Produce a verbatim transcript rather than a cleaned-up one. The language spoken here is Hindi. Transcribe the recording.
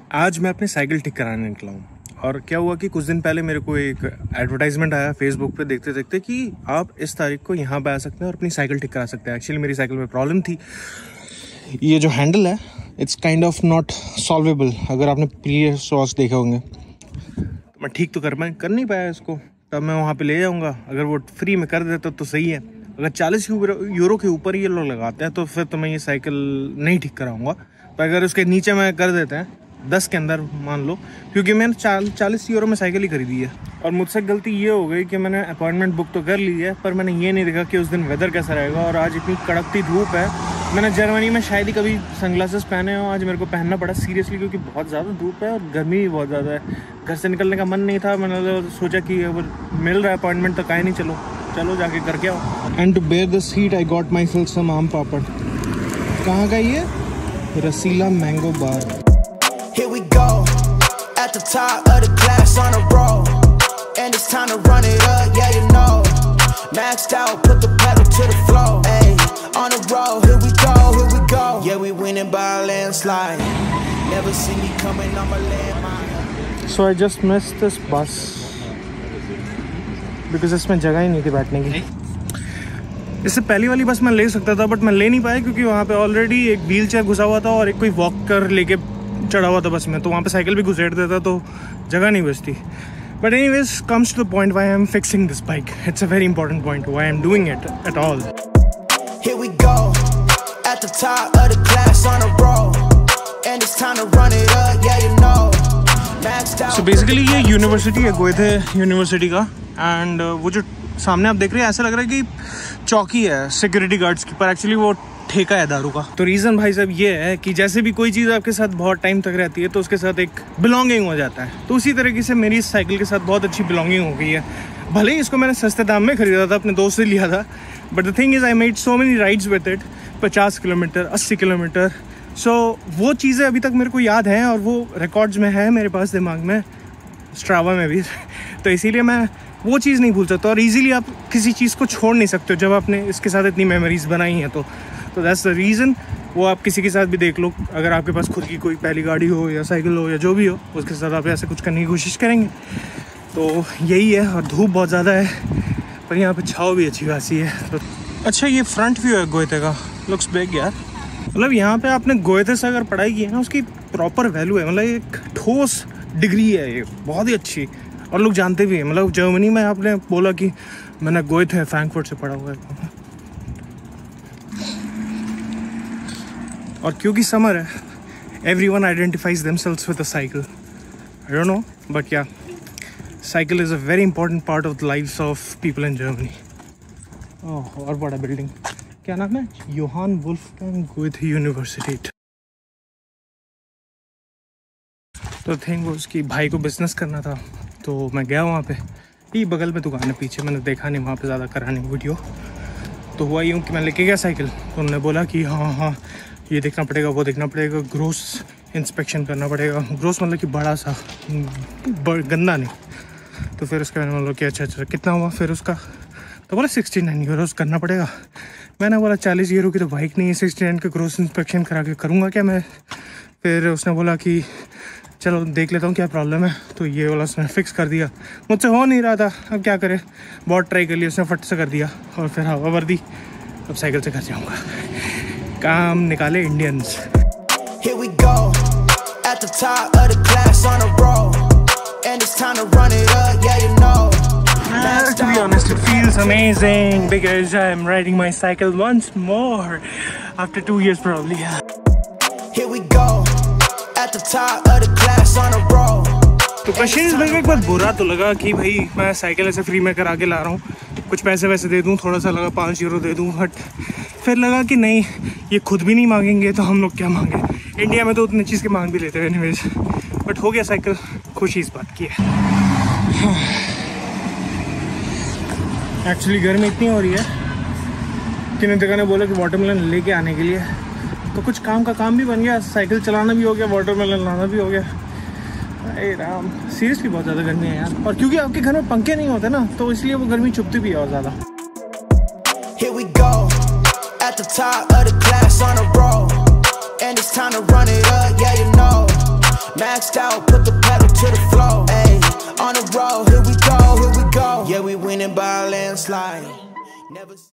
आज मैं अपनी साइकिल ठीक कराने निकला हूँ और क्या हुआ कि कुछ दिन पहले मेरे को एक एडवर्टाइजमेंट आया फेसबुक पे देखते देखते कि आप इस तारीख को यहाँ पे आ सकते हैं और अपनी साइकिल ठीक करा सकते हैं। एक्चुअली मेरी साइकिल में प्रॉब्लम थी, ये जो हैंडल है it's kind of not solvable. अगर आपने प्रीवियस शॉट्स देखे होंगे तो मैं ठीक तो कर पाए कर नहीं पाया इसको, तब मैं वहाँ पे ले जाऊँगा। अगर वो फ्री में कर देता तो सही है, अगर चालीस यूरो के ऊपर ये लोग लगाते हैं तो फिर तो मैं ये साइकिल नहीं ठीक कराऊँगा। पर अगर उसके नीचे में कर देते हैं दस के अंदर मान लो, क्योंकि मैंने चाल चालीस यूरो में साइकिल ही खरीदी है। और मुझसे गलती ये हो गई कि मैंने अपॉइंटमेंट बुक तो कर ली है पर मैंने ये नहीं देखा कि उस दिन वेदर कैसा रहेगा। और आज इतनी कड़कती धूप है, मैंने जर्मनी में शायद ही कभी सनग्लासेस पहने हो, आज मेरे को पहनना पड़ा सीरियसली क्योंकि बहुत ज़्यादा धूप है और गर्मी भी बहुत ज़्यादा है। घर से निकलने का मन नहीं था, मैंने सोचा कि अगर मिल रहा है अपॉइंटमेंट तो काहे नहीं, चलो चलो जाके करके आओ। And to bear this heat I got myself some aam papad. कहाँ का ये रसीला mango bar. Here we go, at the top of the class on a roll, and it's time to run it up, yeah you know, maxed out, put the pedal to the floor, hey, on a roll, here we go, here we go, yeah we winning by a landslide, never see me coming, I'm a landmine. So I just missed this bus because इसमें जगह ही नहीं थी बैठने की। इससे पहली वाली बस मैं ले सकता था बट मैं ले नहीं पाया क्योंकि वहाँ पे ऑलरेडी एक व्हील चेयर घुसा हुआ था और एक कोई वॉकर लेके चढ़ा हुआ था बस में, तो वहाँ पे साइकिल भी घुसेड़ देता तो जगह नहीं बचती। But anyways comes to the point why I am fixing this bike. It's a very important point why I am doing it at all. Here we go, at the top of the class on a roll, and it's time to run it up, yeah you know, maxed out. So basically ये यूनिवर्सिटी है, गोएथे यूनिवर्सिटी का, एंड uh, वो जो सामने आप देख रहे हैं ऐसा लग रहा है कि चौकी है सिक्योरिटी गार्ड्स की, पर एक्चुअली वो ठेका है दारू का। तो रीज़न भाई साहब ये है कि जैसे भी कोई चीज़ आपके साथ बहुत टाइम तक रहती है तो उसके साथ एक बिलोंगिंग हो जाता है। तो उसी तरीके से मेरी इस साइकिल के साथ बहुत अच्छी बिलोंगिंग हो गई है। भले ही इसको मैंने सस्ते दाम में खरीदा था, अपने दोस्त से लिया था, but the thing is I made so many rides with it, पचास किलोमीटर अस्सी किलोमीटर। सो वो चीज़ें अभी तक मेरे को याद हैं और वो रिकॉर्ड्स में है मेरे पास दिमाग में, स्ट्रावा में भी। तो इसीलिए मैं वो चीज़ नहीं भूल सकता और इजीली आप किसी चीज़ को छोड़ नहीं सकते हो जब आपने इसके साथ इतनी मेमोरीज बनाई हैं। तो तो दैट्स द रीज़न। वो आप किसी के साथ भी देख लो, अगर आपके पास खुद की कोई पहली गाड़ी हो या साइकिल हो या जो भी हो, उसके साथ आप ऐसे कुछ करने की कोशिश करेंगे। तो यही है। और धूप बहुत ज़्यादा है पर यहाँ पे छाव भी अच्छी खासी है। तो अच्छा ये फ्रंट व्यू है गोएथे का, लुक्स बिग यार। मतलब यहाँ पे आपने गोएथे से अगर पढ़ाई की है ना उसकी प्रॉपर वैल्यू है, मतलब एक ठोस डिग्री है ये, बहुत ही अच्छी। और लोग जानते भी हैं, मतलब जर्मनी में आपने बोला कि मैंने गोएथे फ्रैंकफर्ट से पढ़ा हुआ है। और क्योंकि समर है, everyone identifies themselves with a cycle. I don't know, but yeah, cycle is a very important part of the lives of people in Germany. Oh, और बड़ा बिल्डिंग, क्या नाम है? Johann Wolfgang Goethe University. तो थिंग वो उसकी भाई को बिजनेस करना था तो मैं गया वहाँ पे, ये बगल में दुकान है पीछे, मैंने देखा नहीं वहाँ पे ज़्यादा कराने वीडियो। तो हुआ यूँ कि मैं लेके गया साइकिल, तो उन्होंने बोला कि हाँ हाँ ये देखना पड़ेगा वो देखना पड़ेगा, ग्रोस इंस्पेक्शन करना पड़ेगा। ग्रोस मतलब कि बड़ा सा, गंदा नहीं। तो फिर उसका मैंने बोला कि अच्छा अच्छा कितना हुआ फिर उसका, तो बोला सिक्सटी नाइन यूरोस करना पड़ेगा। मैंने बोला चालीस यूरो की तो बाइक नहीं है, सिक्सटी नाइन का ग्रोस इंस्पेक्शन करा के करूँगा क्या मैं। फिर उसने बोला कि चलो देख लेता हूँ क्या प्रॉब्लम है। तो ये वाला उसने फिक्स कर दिया, मुझसे हो नहीं रहा था, अब क्या करे, बहुत ट्राई कर लिया, उसने फट से कर दिया और फिर हवा भर दी। अब साइकिल से घर जाऊँगा, काम निकाले Indians. Here we go, at the top of the class on a roll, and it's time to run it up, yeah you know. Uh, to be honest, it feels amazing because I'm riding my cycle once more after two years probably. Here we go, at the top of the class on a roll. तो कशिश भाई को एक बार बुरा तो लगा कि भाई मैं साइकिल ऐसे फ्री में करा के ला रहा हूँ, कुछ पैसे वैसे दे दूँ, थोड़ा सा लगा पाँच यूरो दे दूँ, बट फिर लगा कि नहीं ये खुद भी नहीं मांगेंगे तो हम लोग क्या मांगे। इंडिया में तो उतनी चीज़ की मांग भी लेते हैं एनीवेज, बट हो गया साइकिल, खुशी इस बात की है। एक्चुअली गर्मी इतनी हो रही है कि नितिका ने बोला कि वाटरमेलन लेके आने के लिए, तो कुछ काम का काम भी बन गया, साइकिल चलाना भी हो गया, वाटरमेलन लाना भी हो गया। अरे राम, सीरियसली बहुत ज़्यादा गर्मी है यार। और क्योंकि आपके घर में पंखे नहीं होते ना तो इसलिए वो गर्मी चुभती भी है और ज़्यादा। Here we go, at the top of the class on a roll, and it's time to run it up, yeah you know, max maxed out, put the pedal to the floor. Ayy, on the road, here we go, here we go. Yeah, we winning by a landslide. Never